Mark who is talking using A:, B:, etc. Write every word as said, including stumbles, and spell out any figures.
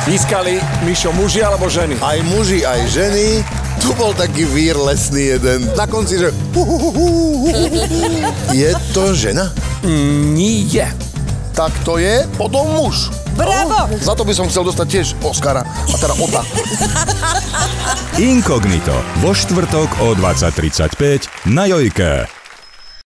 A: Pískali, Mišo, muži alebo ženy?
B: Aj muži, aj ženy. Tu bol taký vír lesný jeden. Na konci, že... Je to žena?
A: Nie.
B: Tak to je potom muž.
C: Bravo!
B: Za to by som chcel dostať tiež Oscara. A teda Ota.
D: Inkognito. Vo štvrtok o dvadsať tridsaťpäť na Jojke.